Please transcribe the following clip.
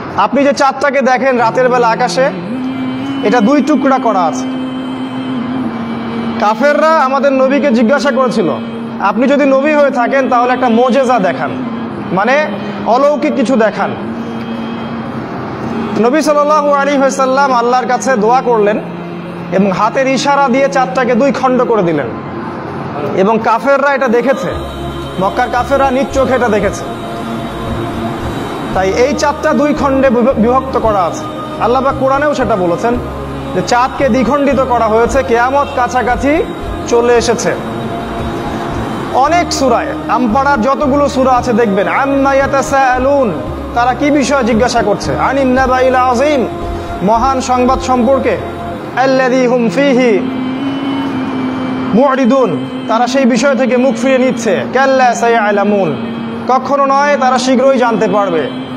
আপনি যে চাঁদটাকে দেখেন রাতের বেলা আকাশে, এটা দুই টুকরা করা আছে। কাফেররা আমাদের নবীকে জিজ্ঞাসা করেছিল, আপনি যদি নবী হয়ে থাকেন তাহলে একটা মোজেজা দেখান, মানে অলৌকিক কিছু দেখান। নবী সাল্লাল্লাহু আলাইহি ওয়াসাল্লাম আল্লাহর কাছে দোয়া করলেন এবং হাতের ইশারা দিয়ে চাঁদটাকে দুই খণ্ড করে দিলেন। এবং কাফেররা এটা দেখেছে, মক্কার কাফেররা নিজ চোখে এটা দেখেছে। তাই এই চাঁদটা দুই খণ্ডে বিভক্ত করা আছে। আল্লাহ পাক কোরআনেও সেটা বলেছেন যে চাঁদকে দ্বিখণ্ডিত করা হয়েছে, কিয়ামত কাছাকাছি চলে এসেছে। অনেক সূরায়, আমপাড়ার যতগুলো সূরা আছে দেখবেন, আম্মা ইয়াতাসাআলুন, তারা কি বিষয়ে জিজ্ঞাসা করছে, আনিন নাবাইল আযীম, মহান সংবাদ সম্পর্কে, আল্লাযী হুম ফীহি মুরিদুন, তারা সেই বিষয় থেকে মুখ ফিরিয়ে নিচ্ছে, কাল্লা সায়ালামুন, কখনো নয়, তারা শীঘ্রই জানতে পারবে।